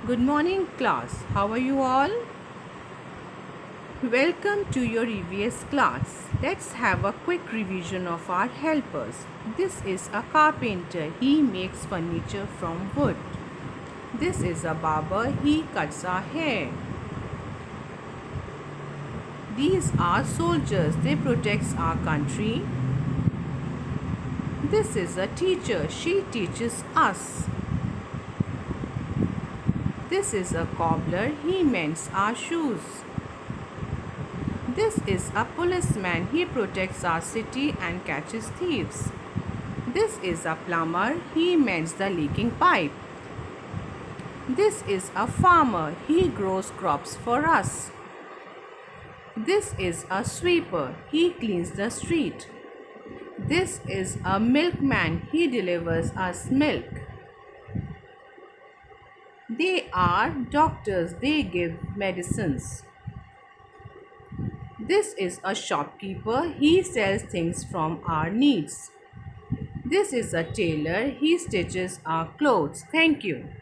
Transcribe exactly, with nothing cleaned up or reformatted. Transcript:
Good morning, class. How are you all? Welcome to your E V S class. Let's have a quick revision of our helpers. This is a carpenter. He makes furniture from wood. This is a barber. He cuts our hair. These are soldiers. They protect our country. This is a teacher. She teaches us. This is a cobbler. He mends our shoes. This is a policeman. He protects our city and catches thieves. This is a plumber. He mends the leaking pipe. This is a farmer. He grows crops for us. This is a sweeper. He cleans the street. This is a milkman. He delivers us milk. They are doctors. They give medicines. This is a shopkeeper. He sells things from our needs. This is a tailor. He stitches our clothes. Thank you.